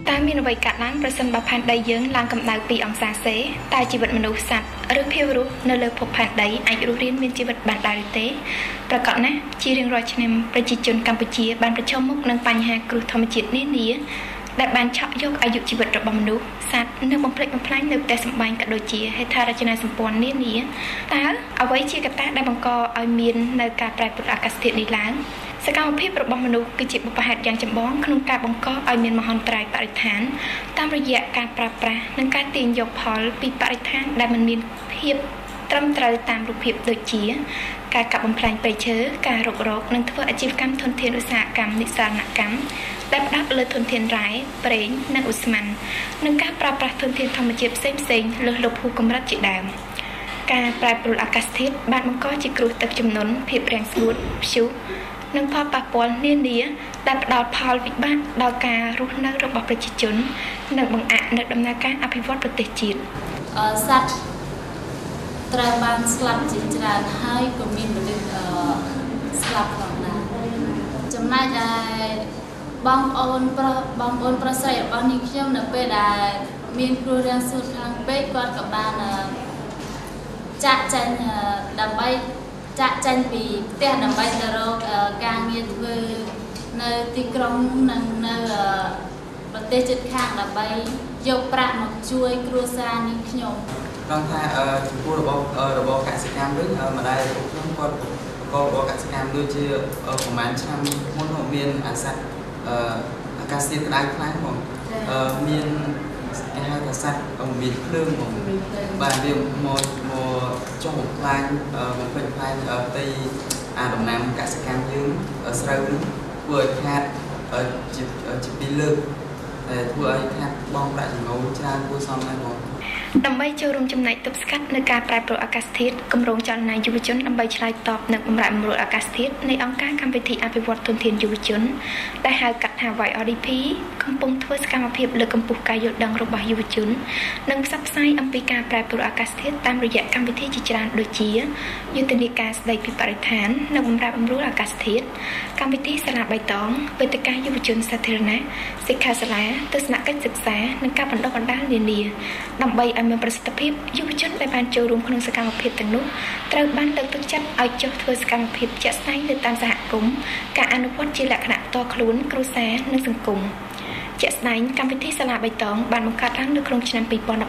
តាមមានអ្វីកាត់ឡើងប្រសិនបើផែនដីយើងឡើងកម្ដៅ2 អង្សាសេតើជីវិតមនុស្សសត្វឬភាវរស់នៅលើភពផែនដីអាចរស់រានមានជីវិតបានដែរឬទេប្រកបណាស់ជារៀងរាល់ឆ្នាំប្រជាជនកម្ពុជាបានប្រឈមមុខនឹងបញ្ហាគ្រោះធម្មជាតិនានាដែលបានឆក់យកអាយុជីវិតរបស់មនុស្សសត្វនិងបំផ្លិចបំផ្លាញនៅផ្ទះសម្បែងក៏ដូចជាហេដ្ឋារចនាសម្ព័ន្ធនានាតើអ្វីជាកត្តាដែលបង្កឲ្យមាននៅការប្រែប្រួលអាកាសធាតុនេះឡើងសកម្មភាពរបស់មនុស្សគឺជាបុព្វហេតុយ៉ាងចម្បងក្នុងការបង្កឲ្យមានមហន្តរាយបរិស្ថានតាមរយៈការប្រើប្រាស់និងការទាញយកផលពីបរិស្ថានដែលមិនមានភាពត្រឹមត្រូវតាមរូបភាពដូចជាការកាប់បំផ្លាញព្រៃឈើការរុករកនិងធ្វើអាជីវកម្មធនធានឧស្សាហកម្មនិស្សានកម្មដែលផ្ដោតលើធនធានរ៉ែប្រេងនិងឧស្ម័ននិងការប្រើប្រាស់ធនធានធម្មជាតិផ្សេងៗលើសលប់ហួសកម្រិតជាដើមការប្រែប្រួលអាកាសធាតុបានបង្កជាគ្រោះទឹកជំនន់ភាពរាំងស្ងួតព្យុះនិងផលប៉ះពាល់នានាដែលផ្ដល់ផលវិបាកដល់ការរស់នៅរបស់ប្រជាជននិងបង្អាក់នូវដំណើរការអភិវឌ្ឍប្រទេសជាតិសត្វត្រូវបានស្លាប់ជាច្រើនហើយក៏មានមនុស្សស្លាប់ផងដែរចំណែកឯបងប្អូនប្រុសស្រីរបស់នាងខ្ញុំនៅពេលដែលមានគ្រោះរាំងស្ងួតខ្លាំងពេកគាត់ក៏បានចាក់ចេញដើម្បីចាក់ចេញពីផ្ទះដើម្បីទៅរកការងារធ្វើនៅទីក្រុងនិងនៅប្រទេសជិតខាងដើម្បីយកប្រាក់មកជួយគ្រួសារនាងខ្ញុំគាត់ថាចំពោះរបបកសិកម្មវិញម្ដាយរបស់ខ្ញុំគាត់ក៏របបកសិកម្មដូចជាប្រហែលឆ្នាំមុនមានអាសត្វអាកាសធាតុក្តៅខ្លាំងហ្មងមានគេហៅថាសត្វមានភ្លើងហ្មងបាទវាមកចុះបំផ្លាញបំផ្លិចបំផ្លាញផ្ទៃដំណាំកសិកម្មយើងស្រូវនឹងធ្វើឲ្យខាតជាពីរលើកតែធ្វើឲ្យខាតបងប្រាក់ចំណូលច្រើនគួរសមណាស់ហ្មងដើម្បីចូលរួមចំណែកទប់ស្កាត់នៅការប្រែប្រួលអាកាសធាតុគម្រោងចលនាយុវជនដើម្បីឆ្លើយតបនឹងបម្រែបម្រួលអាកាសធាតុនៃអង្គការកម្មវិធីអភិវឌ្ឍធនធានយុវជនដែលហៅកាត់ថា YRDP កំពុងធ្វើសកម្មភាពលើកកម្ពស់ការយល់ដឹងរបស់យុវជននិងផ្សព្វផ្សាយអំពីការប្រែប្រួលអាកាសធាតុតាមរយៈកម្មវិធីជាច្រើនដូចជាយុទ្ធនាការស្តីពីបរិស្ថាននិងបម្រែបម្រួលអាកាសធាតុកម្មវិធីសាលាបៃតងវេទិកាយុវជនសាធារណៈសិក្ខាសាលាទស្សនកិច្ចសិក្សានិងការបណ្ដុះបណ្ដាលនានាដើម្បីឲ្យមានប្រសិទ្ធភាពយុវជនដែលបានចូលរួមក្នុងសកម្មភាពទាំងនោះត្រូវបានលើកទឹកចិត្តឲ្យចុះធ្វើសកម្មភាពជាក់ស្ដែងនៅតាមសហគមន៍ការអនុវត្តជាលក្ខណៈផ្ទាល់ខ្លួនគ្រួសារនិងសង្គមជាក់ស្ដែងកម្មវិធីសាលាបៃតងបានបង្កើតឡើងនៅក្នុងឆ្នាំ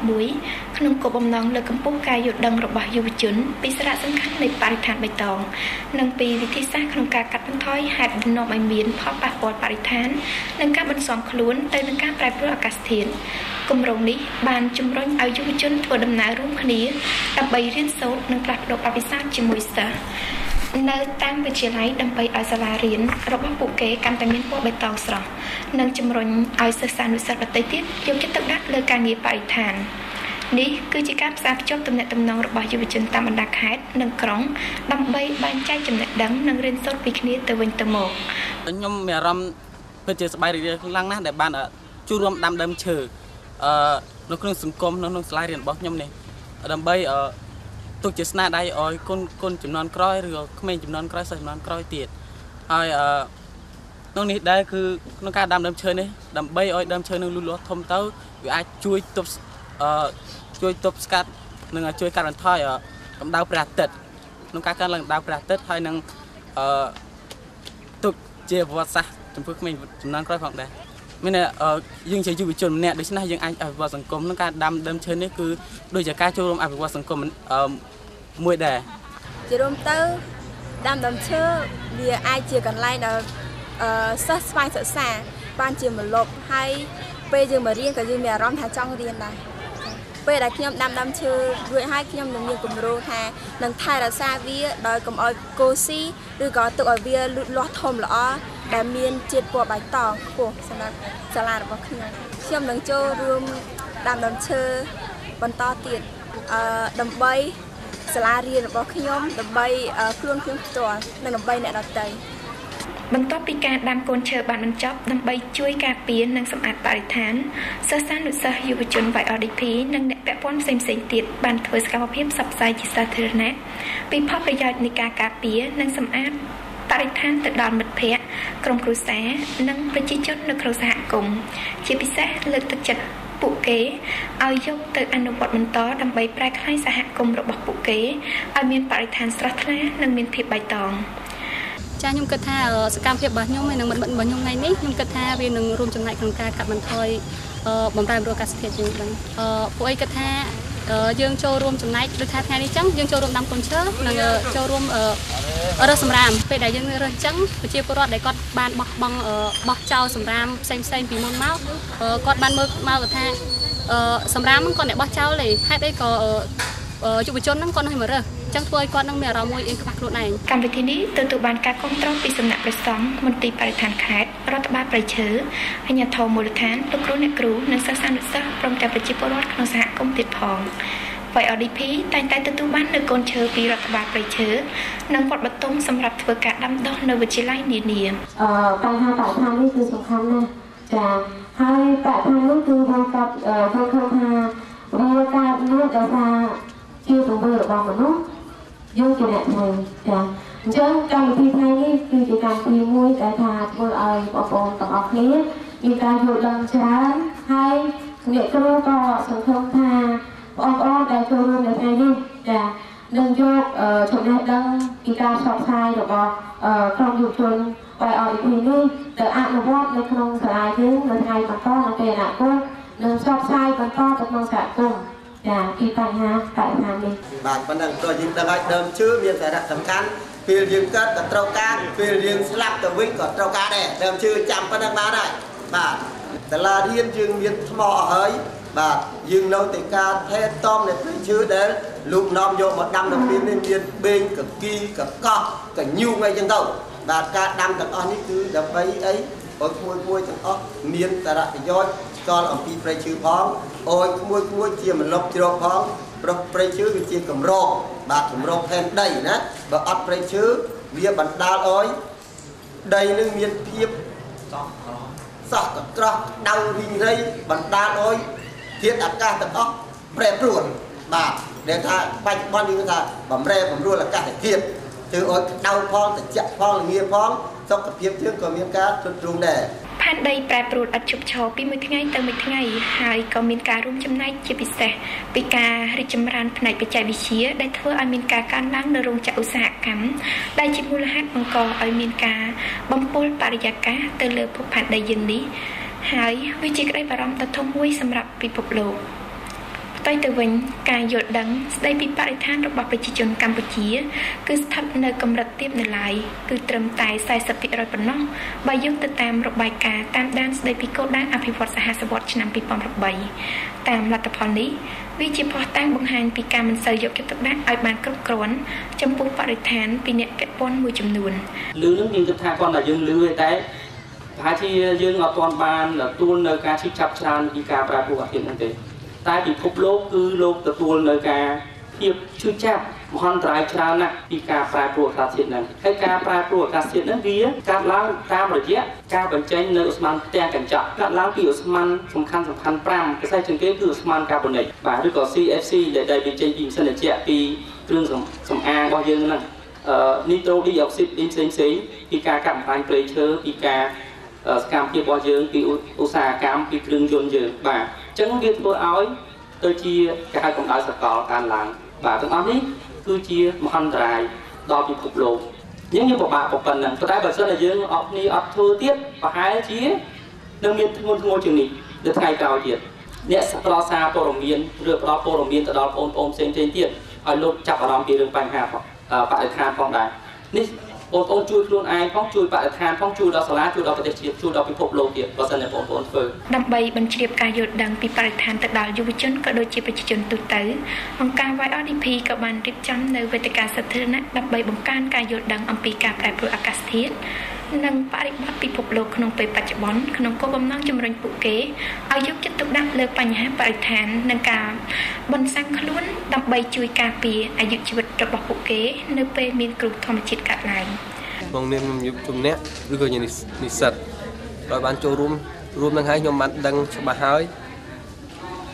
2011ក្នុងគោលបំណងលើកកម្ពស់ការយល់ដឹងរបស់យុវជនពីសារៈសំខាន់នៃបរិស្ថានបៃតងនិងពីវិធីសាស្ត្រក្នុងការកាត់បន្ថយហេតុនាំឲ្យមានផលប៉ះពាល់បរិស្ថាននិងការបន្ស៊ាំខ្លួនទៅនឹងការប្រែប្រួលអាកាសធាតុគម្រោងនេះបានជំរុញឲ្យយុវជនធ្វើដំណើររួមគ្នាដើម្បីរៀនសូត្រនិងផ្លាស់ប្ដូរបទពិសោធន៍ជាមួយសិស្សនៅតាមវិទ្យាល័យដើម្បីឲ្យសាលារៀនរបស់ពួកគេកាន់តែមានពណ៌បៃតងស្រស់និងជំរុញឲ្យសិស្សានុសិស្សដទៃទៀតយកចិត្តទុកដាក់លើការងារបរិស្ថាននេះគឺជាការផ្សារភ្ជាប់ទំនាក់ទំនងរបស់យុវជនតាមបណ្ដាខេត្តនិងក្រុងដើម្បីបែងចែកចំណេះដឹងនិងរៀនសូត្រពីគ្នាទៅវិញទៅមកខ្ញុំមានអារម្មណ៍ពិតជាសប្បាយរីករាយខ្លាំងណាស់ដែលបានចូលរួមដាំដើមឈើនៅក្នុងសង្គមនៅក្នុងសាលារៀនរបស់ខ្ញុំនេះដើម្បីទុកជាស្នាដៃឲ្យកូនចំនួនក្រោយឬក្មេងចំនួនក្រោយសិស្សចំនួនក្រោយទៀតហើយក្នុងនេះដែរគឺក្នុងការដាំដើមឈើនេះដើម្បីឲ្យដើមឈើនឹងលូតលាស់ធំទៅវាអាចជួយទប់ស្កាត់និងជួយកាត់បន្ថយកម្ដៅព្រះអាទិត្យក្នុងការកើនឡើងកម្ដៅព្រះអាទិត្យហើយនឹងទុកជាប្រវត្តិសាស្ត្រចំពោះក្មេងចំនួនក្រោយផងដែរមានយើងជាយុវជនម្នាក់ដូច្នេះយើងអាចអភិវឌ្ឍសង្គមក្នុងការដាំដើមឈើនេះគឺដូចជាការចូលរួមអភិវឌ្ឍសង្គមមួយដែរជារួមទៅដាំដើមឈើវាអាចជាកន្លែងដែលសិស្សស្វែងសិក្សាបានជាម្លប់ហើយពេលយើងមករៀនក៏យើងមានអារម្មណ៍ថាចង់រៀនដែរពេលដែលខ្ញុំដាំដើមឈើរួចហើយខ្ញុំនឹងមានគម្រោងថានឹងថែរក្សាវាដោយកុំឲ្យកូស៊ីឬក៏ទុកឲ្យវាលូតលាស់ធំល្អដែលមានជាតិពណ៌បៃតងខ្ពស់សម្រាប់សាលារបស់ខ្ញុំនឹងចូលរួមដាំដើមឈើបន្តទៀតដើម្បីសាលារៀនរបស់ខ្ញុំដើម្បីខ្លួនខ្ញុំផ្ទាល់និងដើម្បីអ្នកដទៃបន្ទាប់ពីការដាំកូនឈើបានបញ្ចប់ដើម្បីជួយការពារនិងសម្អាតបរិស្ថានសិស្សានុសិស្សយុវជន YRDP និងអ្នកពាក់ព័ន្ធផ្សេងៗទៀតបានធ្វើសកម្មភាពផ្សព្វផ្សាយជាសាធារណៈពីផលប្រយោជន៍នៃការការពារនិងសម្អាតបរិស្ថានទៅដល់មិត្តភ័ក្តិក្រុមគ្រួសារនិងប្រជាជននៅក្នុងសហគមន៍ជាពិសេសលើកទឹកចិត្តពួកគេឲ្យយកទៅអនុវត្តបន្តដើម្បីប្រែក្លាយសហគមន៍របស់ពួកគេឲ្យមានបរិស្ថានស្រស់ថ្លានិងមានភាពបៃតងចាខ្ញុំគិតថាសកម្មភាពរបស់ខ្ញុំហើយនិងមិត្តរបស់ខ្ញុំថ្ងៃនេះខ្ញុំគិតថាវានឹងរួមចំណែកក្នុងការកាត់បន្ថយបំរែបំរួលអាកាសធាតុជាងនេះពួកឯងគិតថាយើងចូលរួមចំណែកដូចថាថ្ងៃនេះចឹងយើងចូលរួមដាំកូនឈើនិងចូលរួមរើសសម្រាមពេលដែលយើងរើសចឹងប្រជាពលរដ្ឋដែលគាត់បានបោះចោលសម្រាមផ្សេងពីមុនមកគាត់បានមើលមកថាសម្រាមហ្នឹងគាត់អ្នកបោះចោលទេហេតុអីក៏យុវជនហ្នឹងគាត់នឹងមករើសចឹងធ្វើឲ្យគាត់នឹងមានអារម្មណ៍មួយអៀនខ្វះខ្លួនឯងកម្មវិធីនេះទទួលបានការគាំទ្រពីសំណាក់ព្រះសង្ឃមន្ទីរបរិស្ថានខេត្តរដ្ឋបាលព្រៃឈើអាជ្ញាធរមូលដ្ឋានលោកគ្រូអ្នកគ្រូនិងសិស្សានុសិស្សព្រមទាំងប្រជាពលរដ្ឋក្នុងសហគមន៍ទៀតផង YODP តែងតែទទួលបាននូវកូនឈើពីរដ្ឋបាលព្រៃឈើនិងវត្តបតុងសម្រាប់ធ្វើការដាំដុះនៅវិទ្យាល័យនានាបញ្ហាបរិស្ថាននេះគឺសំខាន់ណាស់ចាហើយបរិស្ថាននេះគឺវាគាត់ឃើញថាវាកើតមានដោយសារជាទង្វើរបស់មនុស្សយើងជាអ្នកធ្វើចាអញ្ចឹងកម្មវិធីថ្ងៃនេះគឺជាកម្មវិធីមួយដែលថាធ្វើឲ្យបងប្អូនទាំងអស់គ្នាមានការយល់ដឹងច្រើនហើយអ្នកគ្រូក៏សង្ឃឹមថាបងប្អូនដែលចូលរួមនៅថ្ងៃនេះចានឹងយកចំណេះដឹងពីការផ្សព្វផ្សាយរបស់ក្រុមយុវជន YODP នេះទៅអនុវត្តនៅក្នុងសាលាយើងនៅថ្ងៃបន្តនៅពេលអនាគតនឹងផ្សព្វផ្សាយបន្តទៅក្នុងសហគមន៍ចាពីបញ្ហាបរិស្ថាននេះបាទប៉ុណ្ណឹងព្រោះយើងដឹងឲ្យដើមឈើមានសារៈសំខាន់ពេលយើងកើតក៏ត្រូវការពេលយើងស្លាប់ទៅវិញក៏ត្រូវការដែរដើមឈើចាំប៉ុណ្ណឹងបានហើយបាទសាលារៀនយើងមានថ្មអស់ហើយបាទយើងនៅតែការថែទាំនៃព្រៃឈើដែលលោកនាំយកមកដាំនៅពេលនេះមានបេងកគីកកោះកញូងអីចឹងទៅបាទការដាំទាំងអស់នេះគឺដើម្បីអីឲ្យមួយទាំងអស់មានសារៈប្រយោជន៍ស្គាល់អំពីព្រៃឈើផងអោយមួយជាម្លប់ជ្រកផងព្រោះព្រៃឈើវាជាកម្រោកបាទកម្រោកផែនដីណាបើអត់ព្រៃឈើវាបណ្ដាលឲ្យដីនឹងមានភាពសោះកក្រោះដៅរីងរៃបណ្ដាលឲ្យធាតុអាកាសទាំងអស់ប្រែប្រួលបាទដែលថាបច្ចុប្បន្នយើងថាបំរែបំរួលអាកាសធាតុធ្វើឲ្យក្តៅផងត្រជាក់ផងល្ងាផងសុខភាពយើងក៏មានការទ្រុឌទ្រោមដែរផែនដីប្រែប្រួលឥតឈប់ឈរពីមួយថ្ងៃទៅមួយថ្ងៃហើយក៏មានការរួមចំណែកជាពិសេសពីការរីកចម្រើនផ្នែកបច្ចេកវិទ្យាដែលធ្វើឲ្យមានការកើនឡើងនៅរោងចក្រឧស្សាហកម្មដែលជាមូលហេតុបង្កឲ្យមានការបំពុលបរិយាកាសទៅលើភពផែនដីយើងនេះហើយវាជាក្តីបារម្ភដ៏ធំមួយសម្រាប់ពិភពលោកផ្ទុយទៅវិញការយល់ដឹងស្ដីពីបរិស្ថានរបស់ប្រជាជនកម្ពុជាគឺស្ថិតនៅកម្រិតទាបនៅឡើយគឺត្រឹមតែ 40% ប៉ុណ្ណោះបើយោងទៅតាមរបាយការណ៍តាមដានស្ដីពីគោលដៅអភិវឌ្ឍសហសវត្សរ៍ឆ្នាំ2008តាមលទ្ធផលនេះវាជាភស្តុតាងបង្ហាញពីការមិនសូវយកចិត្តទុកដាក់ឲ្យបានគ្រប់គ្រាន់ចំពោះបរិស្ថានពីអ្នកពាក់ព័ន្ធមួយចំនួនលឺនឹងយើងគិតថាគាត់តែយើងលឺទេតែប្រហែលជាយើងអត់ទាន់បានទទួលនៅការឈឺចាប់ច្រើនពីការប្រែប្រួលអាកាសធាតុហ្នឹងទេតែពិភពលោកគឺលោកទទួលនៅការភាពឈឺចាប់មហន្តរាយច្រើនណាស់ពីការប្រែប្រួលអាកាសធាតុហ្នឹងហើយការប្រែប្រួលអាកាសធាតុហ្នឹងវាកើតឡើងតាមរយៈការបញ្ចេញនៅឧស្ម័នផ្ទាំងកញ្ចក់កើតឡើងពីឧស្ម័នសំខាន់5ពិសេសជាងគេគឺឧស្ម័នកាបូនិកបាទឬក៏ CFC ដែលបញ្ចេញពីម៉ាស៊ីនត្រជាក់ពីគ្រឿងសម្អាងរបស់យើងហ្នឹងនីត្រូឌីអុកស៊ីតផ្សេងពីការកាត់បំផ្លាញព្រៃឈើពីការសកម្មភាពរបស់យើងពីឧស្សាហកម្មពីគ្រឿងយន្តយើងបាទអញ្ចឹងវាធ្វើឲ្យទៅជាការកម្ដៅសកលកើនឡើងបាទទាំងអស់នេះគឺជាមហន្តរាយដល់ពិភពលោកយើងពិបាកប៉ុណ្ណឹងតែបើសិនតែយើងអត់គ្នាអត់ធ្វើទៀតប្រហែលជានឹងមានធ្ងន់ធ្ងរជាងនេះនៅថ្ងៃក្រោយទៀតអ្នកផ្ដល់សារព័ត៌មានឬផ្ដល់ព័ត៌មានទៅដល់បងប្អូនផ្សេងៗទៀតឲ្យលោកចាប់អារម្មណ៍ពីរឿងបញ្ហាបរិស្ថានផងដែរនេះបងប្អូនជួយខ្លួនឯងផងជួយបរិស្ថានផងជួយដល់សាលាជួយដល់ប្រទេសជាតិជួយដល់ពិភពលោកទៀតបើសិនតែបងប្អូនធ្វើដើម្បីបញ្ជ្រាបការយល់ដឹងពីបរិស្ថានទៅដល់យុវជនក៏ដូចជាប្រជាជនទូទៅអង្គការ YODP ក៏បានរៀបចំនៅវេទិកាសាធារណៈដើម្បីបង្កើនការយល់ដឹងអំពីការប្រែប្រួលអាកាសធាតុនិងបរិបទពិភពលោកក្នុងពេលបច្ចុប្បន្នក្នុងគោលបំណងជំរុញពួកគេឲ្យយកចិត្តទុកដាក់លើបញ្ហាបរិស្ថាននិងការបន្សាំងខ្លួនដើម្បីជួយការពារអាយុជីវិតរបស់ពួកគេនៅពេលមានគ្រោះធម្មជាតិកើតឡើងបងនាងខ្ញុំយុវជំនះឬក៏និស្សិតដោយបានចូលរួមនឹងហើយខ្ញុំបានដឹងច្បាស់ហើយ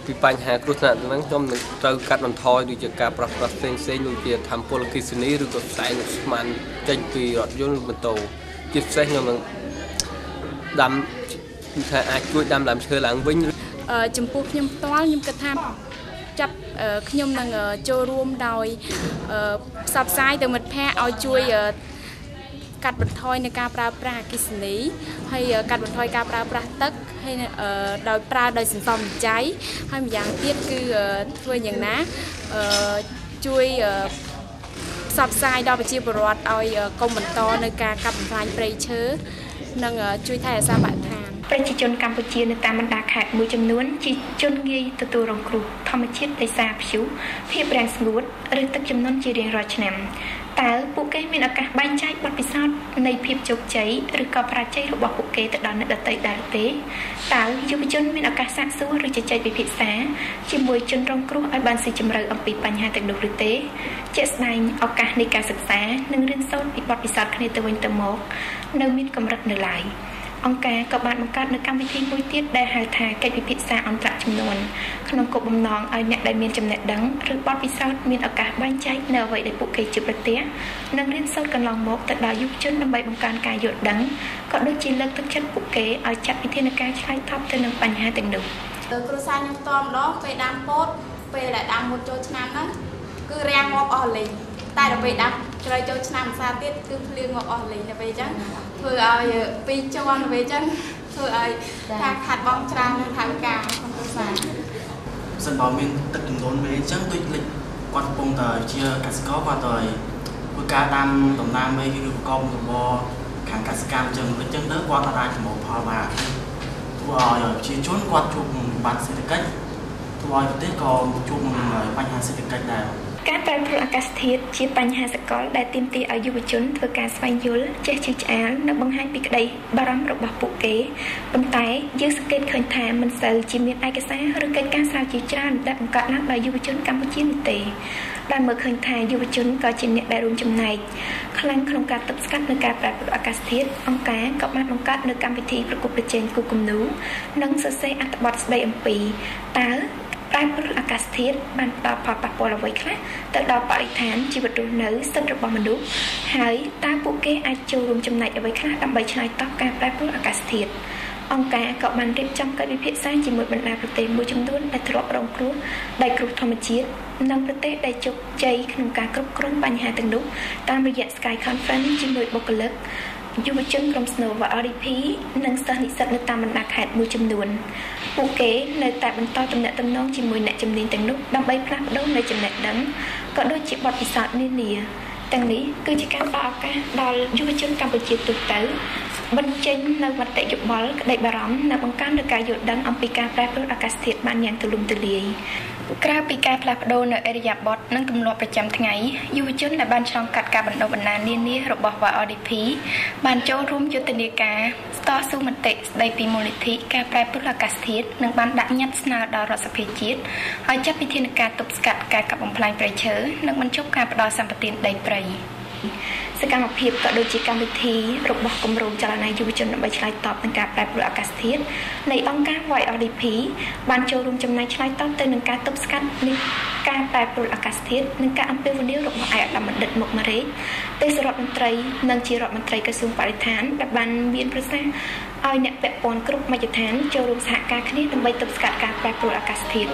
ពីបញ្ហាគ្រោះថ្នាក់ហ្នឹងខ្ញុំនឹងត្រូវកាត់បន្ថយដូចជាការប្រោះផ្សេងដូចជាធ្វើពលអគ្គិសនីឬក៏ផ្សែងស្មានចេញពីរថយន្តឬម៉ូតូជាពិសេសខ្ញុំនឹងដាំថាអាចជួយដាំដើមឈើឡើងវិញចំពោះខ្ញុំផ្ទាល់ខ្ញុំគិតថាចាប់ខ្ញុំនឹងចូលរួមដោយផ្សព្វផ្សាយទៅមិត្តភ័ក្តិឲ្យជួយកាត់បន្ថយនៃការប្រើប្រាស់អគ្គិសនីហើយកាត់បន្ថយការប្រើប្រាស់ទឹកហើយដោយប្រើដោយសន្សំសំចៃហើយម្យ៉ាងទៀតគឺធ្វើយ៉ាងណាជួយផ្សព្វផ្សាយដល់ប្រជាពលរដ្ឋឲ្យកុំបន្តនៅការកាប់បំផ្លាញព្រៃឈើនិងជួយថែរក្សាបរិស្ថានប្រជាជនកម្ពុជានៅតាមបណ្ដាខេត្តមួយចំនួនជាជនងាយទទួលរងគ្រោះធម្មជាតិដោយសារព្យុះភាពរាំងស្ងួតឬទឹកជំនន់ជារៀងរាល់ឆ្នាំតើពួកគេមានឱកាសបែងចែកបទពិសោធន៍នៃភាពជោគជ័យឬក៏បរាជ័យរបស់ពួកគេទៅដល់អ្នកដទៃដែរទេតើយុវជនមានឱកាសសាកសួរឬជជែកពិភាក្សាជាមួយជនរងគ្រោះឲ្យបានស៊ីជម្រៅអំពីបញ្ហាទាំងនោះឬទេជាក់ស្ដែងឱកាសនៃការសិក្សានិងរៀនសូត្រពីបទពិសោធន៍គ្នាទៅវិញទៅមកនៅមានកម្រិតនៅឡើយអង្គការក៏បានបង្កើតនូវកម្មវិធីមួយទៀតដែលហៅថាកិច្ចពិភាក្សាអន្តរជំនាន់ក្នុងគោលបំណងឲ្យអ្នកដែលមានចំណេះដឹងឬបទពិសោធន៍មានឱកាសបែងចែកនៅអ្វីដែលពួកគេជួបប្រទះនិងរៀនសូត្រកន្លងមកទៅដល់យុវជនដើម្បីបង្កើនការយល់ដឹងក៏ដូចជាលើកទឹកចិត្តពួកគេឲ្យចាត់វិធានការឆ្លើយតបទៅនឹងបញ្ហាទាំងនោះគ្រួសារខ្ញុំផ្ទាល់ម្ដងពេលដាំពោតពេលដែលដាំមុតចូលឆ្នាំហ្នឹងគឺរាំងងាប់អស់លេងតែដល់ពេលដាំជ្រៅចូលឆ្នាំភាសាទៀតគឺភ្លៀងងាប់អស់លេងដល់ពេលអញ្ចឹងធ្វើឲ្យពីរជាន់ដល់ពេលអញ្ចឹងធ្វើឲ្យការខាត់បងច្រើននៅថវិកាក្នុងគ្រួសារសិនបើមានទឹកចំនួនពេលអញ្ចឹងដូចលិចគាត់កំពុងតែជាកសិករគាត់ទៅធ្វើការដាំដំណាំអីគឺប្រកបរបរខាងកសិកម្មអញ្ចឹងទៅគាត់អាចប្រមូលផលបានធ្វើឲ្យប្រជាជនគាត់ជួបវិបត្តិសេដ្ឋកិច្ចធ្វើឲ្យប្រទេសក៏ជួបនឹងបញ្ហាសេដ្ឋកិច្ចដែរការប្រែប្រួលអាកាសធាតុជាបញ្ហាសកលដែលទាមទារឲ្យយុវជនធ្វើការស្វែងយល់ចេះជឿឆ្អាលនិងបង្ហាញពីក្តីបារម្ភរបស់ពួកគេប៉ុន្តែយើងសង្កេតឃើញថាមិនសូវជាមានឯកសារឬកិច្ចការស្រាវជ្រាវច្រើនដែលបង្កើតឡើងដោយយុវជនកម្ពុជានោះទេដែលមើលឃើញថាយុវជនក៏ជាអ្នកដែលរួមចំណែកខ្លាំងក្នុងការទប់ស្កាត់នូវការប្រែប្រួលអាកាសធាតុអង្គការក៏បានបង្កើតនូវកម្មវិធីប្រកួតប្រជែងគូគំនូរនិងសរសេរអត្ថបទស្ដីអំពីតើប្រែប្រួលអាកាសធាតុបានផ្ដល់ផលប៉ះពាល់អ្វីខ្លះទៅដល់បរិស្ថានជីវិតរស់នៅសិទ្ធិរបស់មនុស្សហើយតើពួកគេអាចចូលរួមចំណែកអ្វីខ្លះដើម្បីឆ្លើយតបការប្រែប្រួលអាកាសធាតុអង្គការក៏បានរៀបចំកិច្ចពិភាក្សាជាមួយបណ្ដាប្រទេសមួយចំនួនដែលធ្លាប់រងគ្រោះដោយគ្រោះធម្មជាតិនិងប្រទេសដែលជោគជ័យក្នុងការគ្រប់គ្រងបញ្ហាទាំងនោះតាមរយៈ Sky Conference ជាមួយបុគ្គលិកយុវជនក្រុម Snowball RDP និងសិស្សនិស្សិតនៅតាមបណ្ដាខេត្តមួយចំនួនពួកគេនៅតែបន្តទំនាក់ទំនងជាមួយអ្នកជំនាញទាំងនោះដើម្បីផ្លាស់ប្ដូរនូវចំណេះដឹងក៏ដូចជាបទពិសោធន៍នានាទាំងនេះគឺជាការផ្ដល់ឱកាសដល់យុវជនកម្ពុជាទូទៅបញ្ចេញនូវមតិយោបល់ក្តីបារម្ភនិងបង្កើននូវការយល់ដឹងអំពីការប្រែប្រួលអាកាសធាតុបានយ៉ាងទូលំទូលាយក្រៅពីការផ្លាស់ប្ដូរនៅឥរិយាបថនិងទម្លាប់ប្រចាំថ្ងៃយុវជនដែលបានឆ្លងកាត់ការបណ្ដុះបណ្ដាលនានារបស់ YRDP បានចូលរួមយុទ្ធនាការតស៊ូមតិស្ដីពីមូលនិធិការប្រែប្រួលអាកាសធាតុនិងបានដាក់ញត្តិស្នើដល់រដ្ឋសភាជាតិឲ្យចាត់វិធានការទប់ស្កាត់ការកាប់បំផ្លាញព្រៃឈើនិងបញ្ចប់ការផ្ដល់សម្បត្តិដីព្រៃសកម្មភាពក៏ដូចជាកម្មវិធីរបស់គម្រោងចលនាយុវជនដើម្បីឆ្លើយតបនឹងការប្រែប្រួលអាកាសធាតុនៃអង្គការ YRDP បានចូលរួមចំណែកឆ្លើយតបទៅនឹងការទប់ស្កាត់នៃការប្រែប្រួលអាកាសធាតុនិងការអំពាវនាវរបស់ឯកឧត្តមបណ្ឌិតមុខមារេកទេសរដ្ឋមន្ត្រីនិងជារដ្ឋមន្ត្រីក្រសួងបរិស្ថានដែលបានមានប្រសាសន៍ឲ្យអ្នកពាក់ព័ន្ធគ្រប់មជ្ឈដ្ឋានចូលរួមសហការគ្នាដើម្បីទប់ស្កាត់ការប្រែប្រួលអាកាសធាតុ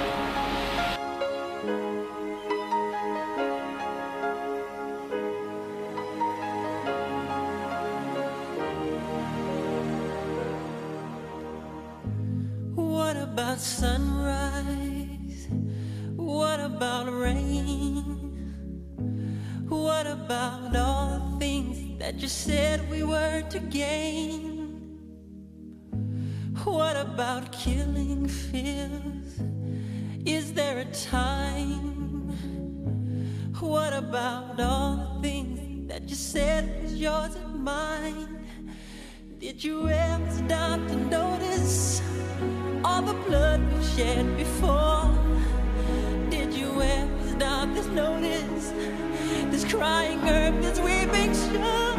What about sunrise? What about rain? What about all the things that you said we were to gain? What about killing fears? Is there a time? What about all the things that you said was yours and mine? Did you ever stop to notice all the blood we've shed before? Did you ever stop to notice this crying earth, this weeping shore?